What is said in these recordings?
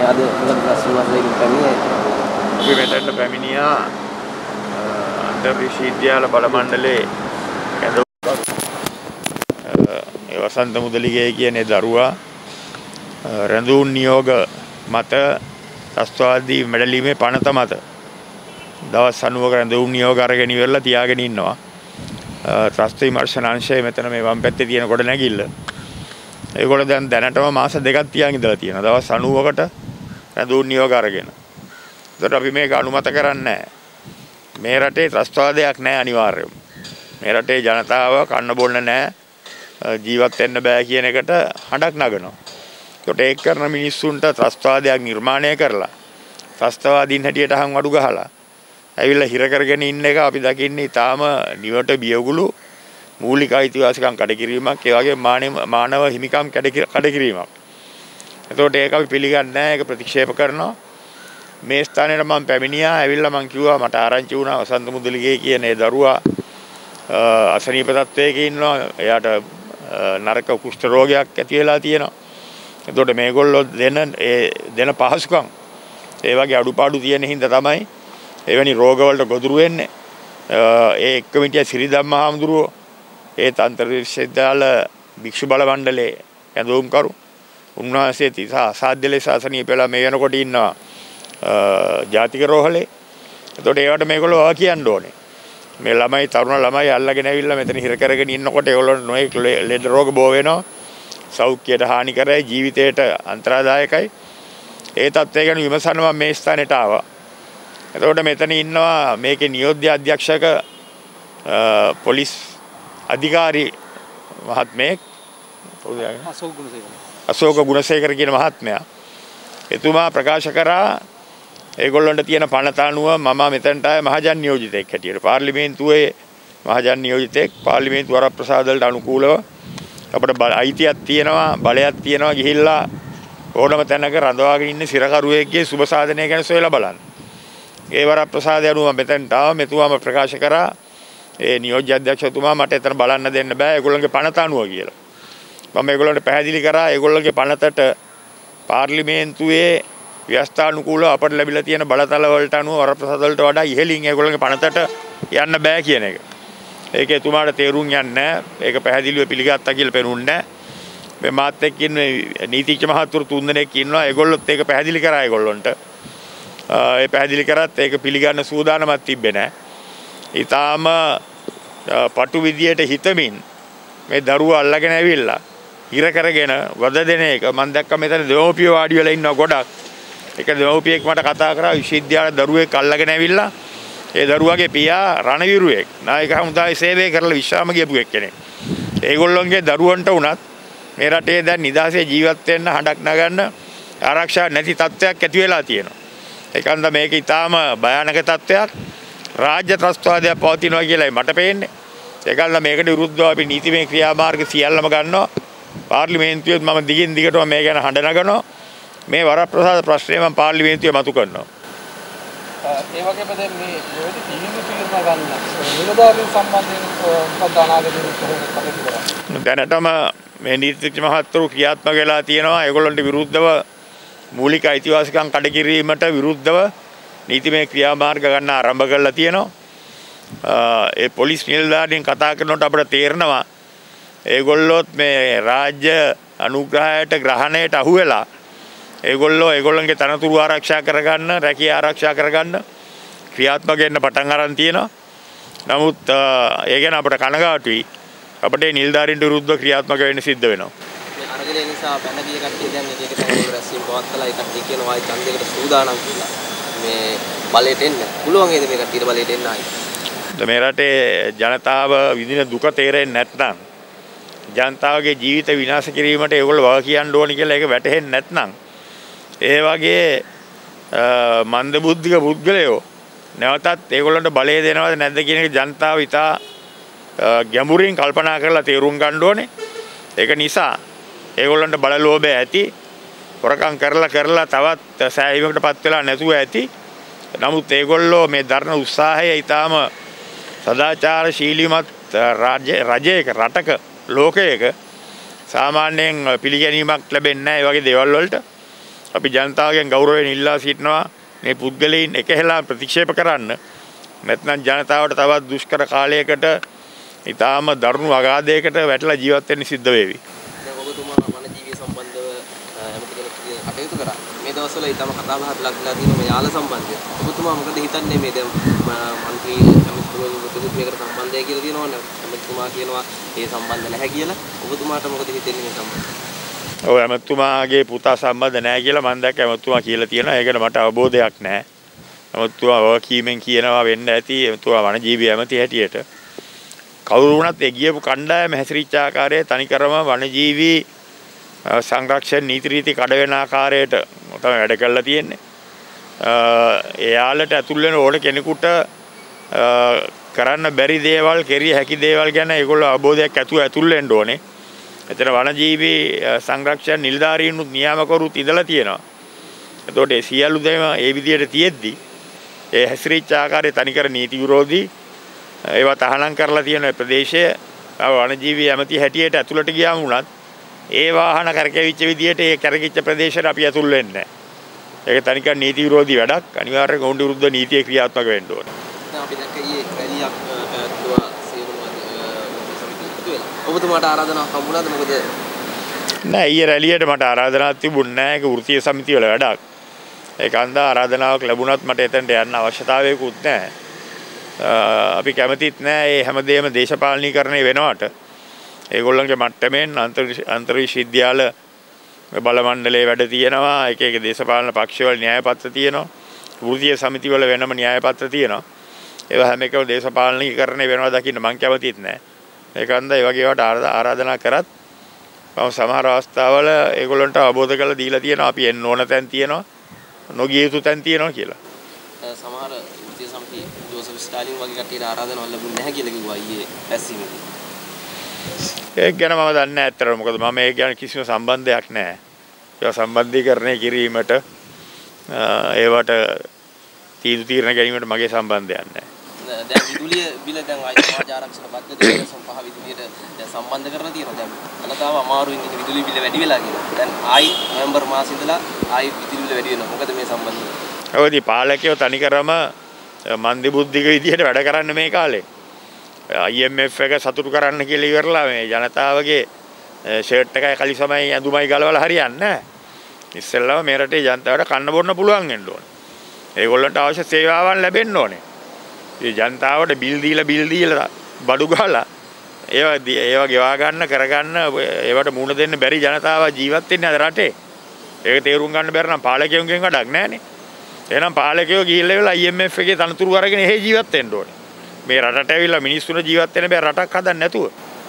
අද මොකද ප්‍රශ්න වශයෙන් පැමිණියේ? අපි මෙතනට පැමිණියා අන්තර් විශ්වවිද්‍යාල බල මණ්ඩලයේ ඒ වසන්ත මුදලිගේ කියන දරුවා රැඳුන් නියෝග මත ත්‍රස්තවාදී මැඩලීමේ පනත මත දවස් 90ක රැඳුන් නියෝග අරගෙන ඉවරලා තියාගෙන ඉන්නවා. ත්‍රස්ත විමර්ශන අංශය මෙතන මේ වම් පැත්තේ තියෙන කොට නැගිල්ල. ඒගොල්ලෝ දැන් දැනටම මාස දෙකක් තියාගෙන ඉඳලා තියෙනවා. දවස් 90කට රැඳුන් නියෝග අරගෙන. ඒකට අපි මේක අනුමත කරන්නේ නැහැ. මේ රටේ ත්‍රස්තවාදයක් නැහැ අනිවාර්යයෙන්ම. මේ රටේ ජනතාව කන්න බොන්න නැහැ. ජීවත් වෙන්න බෑ කියන එකට හඬක් නගනවා. ඒකට ඒක කරන මිනිස්සුන්ට ත්‍රස්තවාදයක් නිර්මාණය කරලා ත්‍රස්තවාදීන් හැටියට අහන් වඩු ගහලා ඇවිල්ලා හිර කරගෙන ඉන්න එක අපි දකින්නේ ඊටාම නිවට බියගුළු මූලික අයිතිවාසිකම් කඩකිරීමක් ඒ වගේ මානව හිමිකම් කඩකිරීමක්. එතකොට ඒක අපි පිළිගන්නේ නැහැ. ඒක ප්‍රතික්ෂේප කරනවා. මේ ස්ථානයේ මම පැමිණියා. ඇවිල්ලා මම කිව්වා මට ආරංචි වුණා වසන්ත මුදලිගේ කියන ඒ දරුවා අසනීප තත්වයක ඉන්නවා. එයාට නරක කුෂ්ඨ රෝගයක් ඇති වෙලා තියෙනවා. එතකොට මේගොල්ලෝ දෙන පහසුකම් ඒ වගේ අඩුපාඩු තියෙන හින්දා තමයි එවැනි රෝගවලට ගොදුරු වෙන්නේ. ඒ එක්කම හිටිය සිරිධම්ම හාමුදුරුවෝ ඒ අන්තර් විශ්වවිද්‍යාල භික්ෂු බල මණ්ඩලයේ ඇඳුම්කරු උන්වහන්සේ තිස අසාධ්‍ය ලෙස අසනීප වෙලා මේ වෙනකොට ඉන්නවා ජාතික රෝහලේ. එතකොට ඒවට මේගොල්ලෝ ආ කියන්න ඕනේ. මේ ළමයි තරුණ ළමයි අල්ලගෙන ඇවිල්ලා මෙතන හිර කරගෙන ඉන්නකොට ඒගොල්ලොන්ට නොයෙක් ලෙඩ රෝග බෝ වෙනවා. සෞඛ්‍යයට හානි කරයි, ජීවිතයට අන්තරාදායකයි. ඒ තත්ත්වය ගැන විමසන්න මම මේ ස්ථානෙට ආවා. එතකොට මෙතන ඉන්නවා මේකේ නියෝජ්‍ය අධ්‍යක්ෂක පොලිස් අධිකාරී මහත්මයෙක් අශෝක ගුණසේකර කියන මහත්මයා. එතුමා ප්‍රකාශ කරා ඒගොල්ලන්ට තියෙන පනත අනුව මම මෙතනට ආයේ මහජන නියෝජිතෙක් හැටියට පාර්ලිමේන්තුවේ මහජන නියෝජිතෙක් පාර්ලිමේන්තු වරප්‍රසාද වලට අනුකූලව අපිට අයිතියක් තියෙනවා බලයක් තියෙනවා ගිහිල්ලා ඕනම තැනක රඳවාගෙන ඉන්න සිරකරුවෙක්ගේ සුබ සාධනය ගැන සොයලා බලන්න. ඒ වරප්‍රසාදය අනුව මෙතනට ආව. මෙතුමාම ප්‍රකාශ කරා ඒ නියෝජ්‍ය අධ්‍යක්ෂතුමා මට එතන බලන්න දෙන්න බෑ ඒගොල්ලන්ගේ පනත අනුව කියලා. මම ඒගොල්ලන්ට පැහැදිලි කරා ඒගොල්ලන්ගේ පනතට පාර්ලිමේන්තුවේ ව්‍යවස්ථානුකූලව අපට ලැබිලා තියෙන බලතල වලට අනුව වරප්‍රසාද වලට වඩා ඉහළින් ඒගොල්ලන්ගේ පනතට යන්න බෑ කියන එක. ඒක එතුමාට තේරුම් යන්නේ නැහැ. ඒක පැහැදිලිව පිළිගත්තා කියලා පෙනුන්නේ නැහැ. මේ මාත් එක්ක ඉන්න නීතිඥ මහතුරු තුන්දෙනෙක් ඉන්නවා. ඒගොල්ලොත් ඒක පැහැදිලි කරා ඒගොල්ලොන්ට. ඒ පැහැදිලි කරත් ඒක පිළිගන්න සූදානමක් තිබ්බේ නැහැ. ඊටාම පටු විදියට හිතමින් මේ දරුවා අල්ලගෙන ඇවිල්ලා හිර කරගෙන වද දෙන එක මම දැක්ක මෙතන දෙමෝපිය වාඩි වෙලා ඉන්නවා ගොඩක්. ඒක දෙමෝපියෙක් මට කතා කරා විශ්වවිද්‍යාල දරුවෙක් අල්ලගෙන ඇවිල්ලා ඒ දරුවාගේ පියා රණවිරුවෙක් නායක හමුදාවේ සේවය කරලා විශ්‍රාම ගියපු එක්කෙනෙක්. ඒගොල්ලොන්ගේ දරුවන්ට උනත් මේ රටේ දැන් නිදහසේ ජීවත් වෙන්න හඬක් නගන්න ආරක්ෂා නැති තත්ත්වයක් ඇති වෙලා තියෙනවා. ඒකන්ද මේක ඊටාම භයානක තත්ත්වයක්. රාජ්‍ය ත්‍රස්තවාදයක් පවතිනවා කියලායි මට පේන්නේ. ඒකල්ලා මේකට විරුද්ධව අපි නීතිමය ක්‍රියාමාර්ග සියල්ලම ගන්නවා. පාර්ලිමේන්තුවේ මම දිගින් දිගටම මේ ගැන හඬ නගනවා. මේ වරප්‍රසාද ප්‍රශ්නය මම පාර්ලිමේන්තුවේ මතු කරනවා. ඒ වගේම දැන් මේ මොකද තීන්දුව ගන්න නිලධාරීන් සම්බන්ධයෙන් මොකක්ද අනාගතයේ කොහොමද දැනටම මේ නීතිඥ මහත්වරු ක්‍රියාත්මක වෙලා තියෙනවා. ඒගොල්ලන්ට විරුද්ධව මූලික අයිතිවාසිකම් කඩකිරීමට විරුද්ධව නීතිමය ක්‍රියාමාර්ග ගන්න ආරම්භ කරලා තියෙනවා. ඒ පොලිස් නිලධාරීන් කතා කරනකොට අපිට තේරෙනවා ඒගොල්ලොත් මේ රාජ්‍ය අනුග්‍රහයට ග්‍රහණයට අහු වෙලා ඒගොල්ලෝ ඒගොල්ලන්ගේ තනතුරු ආරක්ෂා කරගන්න, රැකියා ආරක්ෂා කරගන්න ක්‍රියාත්මක වෙන්න පටන් අරන් තියෙනවා. නමුත් ඒ ගැන අපිට කනගාටුයි. අපිට නිලධාරීන්ට විරුද්ධව ක්‍රියාත්මක වෙන්න සිද්ධ වෙනවා. මේ අරගලේ නිසා පැනගිය කට්ටිය දැන් එක එක තැන්වල රැස්වීම පවත්ලා ඒ කට්ටිය කියනවා ආයි ඡන්දයකට සූදානම් කියලා. මේ බලයට එන්න. පුළුවන් නේද මේ කට්ටියට බලයට එන්න ආයි? මේ රටේ ජනතාව විඳින දුක තේරෙන්නේ නැත්නම් ජනතාවගේ ජීවිත විනාශ කිරීමට ඒගොල්ලෝ වග කියන්න ඕනි කියලා ඒක වැටහෙන්නේ නැත්නම් ඒ වගේ මන්දබුද්ධික පුද්ගලයෝ නැවතත් ඒගොල්ලන්ට බලය දෙනවද නැද්ද කියන එක ජනතාව ඉතා ගැඹුරින් කල්පනා කරලා තේරුම් ගන්න ඕනේ. ඒක නිසා ඒගොල්ලන්ට බල ලෝභය ඇති. හොරකම් කරලා තවත් සෑහීමකටපත් වෙලා නැතුව ඇති. නමුත් ඒගොල්ලෝ මේ දරන උත්සාහය ඊටාම සදාචාරශීලීමත් රජයක රටක ලෝකයක සාමාන්‍යයෙන් පිළිගැනීමක් ලැබෙන්නේ නැහැ. ඒ වගේ දේවල් වලට අපි ජනතාවගෙන් ගෞරවයෙන් ඉල්ලා සිටිනවා මේ පුද්ගලයන් එකහෙලා ප්‍රතික්ෂේප කරන්න. නැත්නම් ජනතාවට තවත් දුෂ්කර කාලයකට ඊටාම දරුණු අගාධයකට වැටලා ජීවත් වෙන්න සිද්ධ වේවි. දැන් ඔබතුමා වනජීවී සම්බන්ධව ඇමති කෙනෙක් කටයුතු කරා. මේ දවස්වල ඊටම කතා බහට ලක්ලා තියෙන මේ යාල සම්බන්ධය. ඔබතුමා මොකද හිතන්නේ මේ දැන් මන්ත්‍රී ඇමතිතුමාට සම්බන්ධය කියලා තියෙනවනේ. ඇමතිතුමා කියනවා ඒ සම්බන්ධ නැහැ කියලා. ඔබතුමාට මොකද හිතෙන්නේ මේ සම්බන්ධය? ඔව් ඇමතුමාගේ පුතා සම්බන්ධ නැහැ කියලා මම දැක්ක ඇමතුමා කියලා තියෙනවා. ඒකට මට අවබෝධයක් නැහැ. ඇමතුමා වකීමෙන් කියනවා වෙන්න ඇති ඇමතුමා වනජීවී ඇමති හැටියට. කවුරු වුණත් ඒ ගියපු කණ්ඩායම හැසිරිච්ච ආකාරයේ තනිකරම වනජීවී සංරක්ෂණ නීති රීති කඩ වෙන ආකාරයට තමයි වැඩ කරලා තියෙන්නේ. එයාලට ඇතුල් වෙන ඕන කෙනෙකුට කරන්න බැරි දේවල්, කෙරිය හැකි දේවල් ගැන ඒගොල්ලෝ අවබෝධයක් ඇතුල් වෙන්න ඕනේ. එතන වනජීවී සංරක්ෂණ නිලධාරීනුත් නියාමකවරුත් ඉඳලා තියෙනවා. එතකොට ඒ සියලු දේම ඒ විදිහට තියෙද්දි ඒ හැසිරිච්ච ආකාරයේ තනිකර නීති විරෝධී ඒවා තහනම් කරලා තියෙන ප්‍රදේශයේ වනජීවී ඇමති හැටියට ඇතුළට ගියාම වුණත් ඒ වාහන කරකැවිච්ච විදිහට ඒ කරකිච්ච ප්‍රදේශයට අපි ඇතුල් වෙන්නේ නැහැ. ඒක තනිකර නීති විරෝධී වැඩක්. අනිවාර්යයෙන් ඔවුන්ට විරුද්ධ නීතිය ක්‍රියාත්මක වෙන්න ඕනේ. දැන් අපි දැක්ක ඊයේ රැලියක් පැවැත්වුවා සියලුම සමිති වෙලා. ඔබතුමාට ආරාධනාවක් හම්බුණාද? මොකද නෑ ඊයේ රැලියට මට ආරාධනාවක් තිබුණේ නෑ. ඒක වෘත්තීය සමිතිය වල වැඩක්. ඒක අන්දා ආරාධනාවක් ලැබුණත් මට එතනට යන්න අවශ්‍යතාවයකුත් නෑ. අපි කැමතිත් නෑ මේ හැමදේම දේශපාලනීකරණය වෙනවට. ඒගොල්ලන්ගේ මට්ටමෙන් අන්තර් විශ්වවිද්‍යාල බල මණ්ඩලයේ වැඩ තියෙනවා. එක එක දේශපාලන පක්ෂවල න්‍යායපත්‍ර තියෙනවා. වෘත්තීය සමිතිවල වෙනම න්‍යායපත්‍ර තියෙනවා. ඒවා හැම එකම දේශපාලනීකරණය වෙනවා දකින්න මම කැමතිත් නෑ. ඒකන්ද ඒ වගේ ඒවාට ආරාධනා කරත් මම සමහර අවස්ථාවල ඒගොල්ලන්ට අවබෝධ කරලා දීලා තියෙනවා අපි එන්න ඕන තැන් තියෙනවා. නොගිය යුතු තැන් තියෙනවා කියලා. සමහර වෘත්තීය සමිතිය ජෝසප් ස්ටාලින් වගේ කට්ටියට ආරාධනාවක් ලැබුණේ නැහැ කියලා කිව්වා ඊයේ ඇස්සීමේදී. ඒක ගැන මම දන්නේ නැහැ අත්‍තරම. මොකද මම ඒක ගැන කිසිම සම්බන්ධයක් නැහැ. ඒක සම්බන්ධීකරණය කිරීමට ඒවට තීරණ ගැනීමට මගේ සම්බන්ධයක් නැහැ. දැන් විදුලිය බිල දැන් ආයි සමාජ ආරක්ෂක පද්ධතිය සම්පහ විදුලියට දැන් සම්බන්ධ කරලා තියෙනවා. දැන් අනතාව අමාරුවෙන් ඉන්නේ විදුලි බිල වැඩි වෙලා කියලා. දැන් ආයි නොවැම්බර් මාසෙ ඉඳලා ආයි විදුලි බිල වැඩි වෙනවා. මොකද මේ සම්බන්ධය? ඔයදී පාලකයෝ තනිකරම මන්දි බුද්ධික විදියට වැඩ කරන්න මේ කාලේ. IMF එක සතුටු කරන්න කියලා ඉවරලා මේ ජනතාවගේ ෂර්ට් එකයි කලිසමයි ඇඳුමයි ගලවලා හරියන්නේ නැහැ. ඉස්සෙල්ලාම මේ රටේ ජනතාවට කන්න බොන්න පුළුවන් වෙන්න ඕනේ. ඒගොල්ලන්ට අවශ්‍ය සේවාවන් ලැබෙන්න ඕනේ. ඒ ජනතාවට බිල් දීලා බඩු ගහලා ඒවා ගෙවා ගන්න කරගන්න ඒවට මුණ දෙන්න බැරි ජනතාව ජීවත් වෙන්නේ අද රටේ. ඒක තේරුම් ගන්න බැර නම් පාලකයන්ගෙන් වැඩක් නැහැනේ. එහෙනම් පාලකයෝ ගිහිල්ලා ඉවලා IMF එකේ තනතුරු අරගෙන එහෙ ජීවත් වෙන්න ඕනේ. මේ රටට ඇවිල්ලා මිනිස්සුන්ට ජීවත් වෙන්න බෑ රටක් හදන්න නැතුව.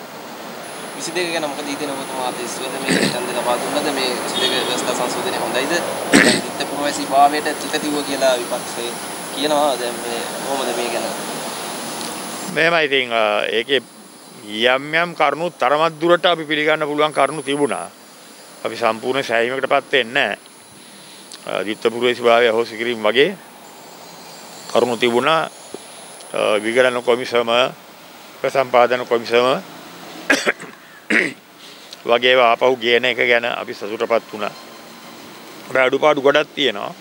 22 ගැන මොකද හිතෙන ඔබතුමා දෙස්වද මේ ඡන්දේ ලබා දුන්නද මේ 22 ව්‍යවස්ථා සංශෝධනය හොඳයිද? විත්ත පුරවැසි භාවයට තිත තිව්ව කියලා විපක්ෂයේ කියනවා. දැන් මේ කොහොමද මේ ගැන? මේමයි ඉතින් ඒකේ යම් කරුණු තරමක් දුරට අපි පිළිගන්න පුළුවන් කරුණු තිබුණා. අපි සම්පූර්ණ සෑහීමකටපත් වෙන්නේ නැහැ. විත්ත පුරවැසි භාවය අහෝසි කිරීම වගේ කරුණු තිබුණා. විගණන කොමිසම ප්‍රසම්පාදන කොමිසම වගේ ආපහු ගේන එක ගැන අපි සතුටපත් වුණා. අපේ අඩුපාඩු ගොඩක් තියෙනවා.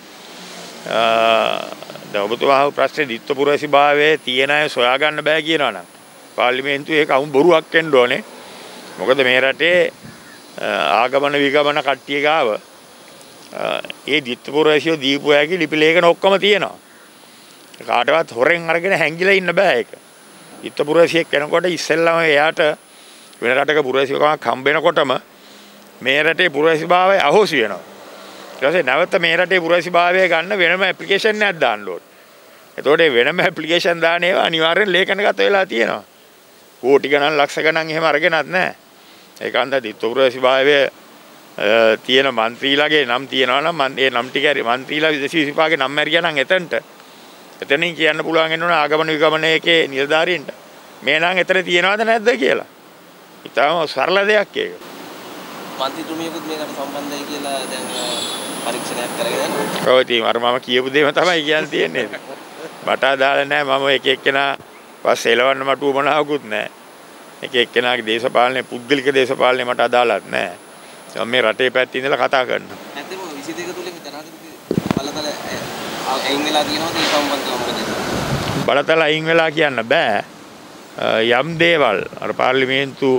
දැන් ඔබතුමා ප්‍රශ්නේ දිත්ත පුරවැසි භාවයේ තියෙන අය සොයා ගන්න බෑ කියනවා නම් පාර්ලිමේන්තුවේ ඒක අමුන් බොරුවක් වෙන්න ඕනේ. මොකද මේ රටේ ආගමන විගමන කට්ටිය ගාව ඒ දිත්ත පුරවැසියෝ දීපු හැකි ලිපි ලේඛන ඔක්කොම තියෙනවා. කාටවත් හොරෙන් අරගෙන හැංගිලා ඉන්න බෑ ඒක. දිත්ත පුරවැසියෙක් වෙනකොට ඉස්සෙල්ලාම එයාට වෙන රටක පුරවැසිකමක් හම්බ වෙනකොටම මේ රටේ පුරවැසි භාවය අහෝසි වෙනවා. ඊට පස්සේ නැවත මේ රටේ පුරවැසි භාවය ගන්න වෙනම ඇප්ලිකේෂන් එකක් දාන්න ඕනේ. එතකොට වෙනම ඇප්ලිකේෂන් දාන ඒවා අනිවාර්යෙන් ලේඛනගත වෙලා තියෙනවා. කෝටි ගණන් ලක්ෂ ගණන් එහෙම අරගෙනත් නැහැ. ඒක අන්ද දිත්ත පුරවැසි භාවය තියෙන മന്ത്രിලාගේ නම් තියනවා නම් ඒ නම් ටික മന്ത്രിලා 225 ගේ නම් මැරියා නම් එතනින් කියන්න පුළුවන් වෙනවනේ ආගමන විගමනයේ නිලධාරීන්ට මේ නම් එතන තියනවද නැද්ද කියලා. ඉතාලම සරල දෙයක් ඒක. මන්ත්‍රීතුමියකුත් මේකට සම්බන්ධයි කියලා දැන් පරීක්ෂණයක් කරගෙන යනවා. ඔව් ඉතින් අර මම කියපු දේම තමයි කියන්න තියෙන්නේ. මට අදාළ නැහැ. මම එක එක්කෙනා පස්සේ එලවන්න මට උවමනාවකුත් නැහැ. එක එක්කෙනාගේ දේශපාලනේ පුද්ගලික දේශපාලනේ මට අදාළත් නැහැ. මම මේ රටේ පැත්තේ ඉඳලා කතා කරනවා. ඇත්තම 22 තුලින් ජනාධිපති බලතල අයින් වෙලා තියෙනවද ඒ සම්බන්ධව මොකද? බලතල අයින් වෙලා කියන්න බෑ. යම් දේවල් අර පාර්ලිමේන්තු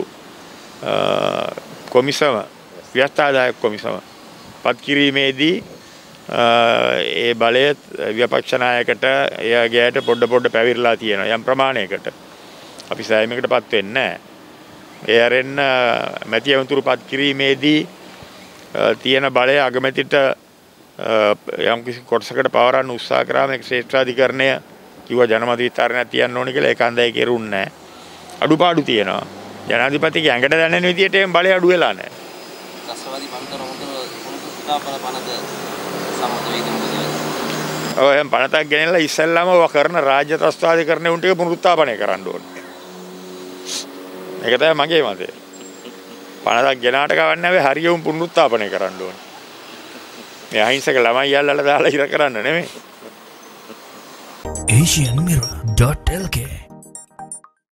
කොමිසම ව්‍යවස්ථාදායක කොමිසම පත් කිරීමේදී ඒ බලය විපක්ෂ නායකට එයාගේට පොඩ පැවිරලා තියෙනවා යම් ප්‍රමාණයකට. අපි සෑයීමකටපත් වෙන්නේ නැහැ. ඒ අරෙන්න මැති ඇමතුරු පත් කිරීමේදී තියෙන බලය අගමැතිට යම් කිසි කොටසකට පවරන්න උත්සාහ කරාම ඒක ශ්‍රේෂ්ඨාධිකරණය කිව්වා ජනමත විස්තරණයක් තියන්න ඕනේ කියලා ඒක හන්දයි කෙරුන්නේ නැහැ. අඩුපාඩු තියෙනවා. ජනාධිපතිගේ ඇඟට දැනෙන විදියට එම් බලය අඩු වෙලා නැහැ. රසවාදී පන්තර පුතාපල පනත සම්මත වේද මොකද? ඔය පනතක් ගෙනල්ලා ඉස්සෙල්ලාම ඔය කරන රාජ්‍ය ත්‍රස්තවාදීකරණය උන් ටික පුනරුත්ථාපනය කරන්න ඕනේ. ඒක තමයි මගේ මතය. පනතක් ගෙනාට කවන්නේ නැහැ හරියම පුනරුත්ථාපනය කරන්න ඕනේ. මේ අහිංසක ළමයි යල්ලලා දාලා ඉර කරන්න නෙමෙයි. AsianMirror.lk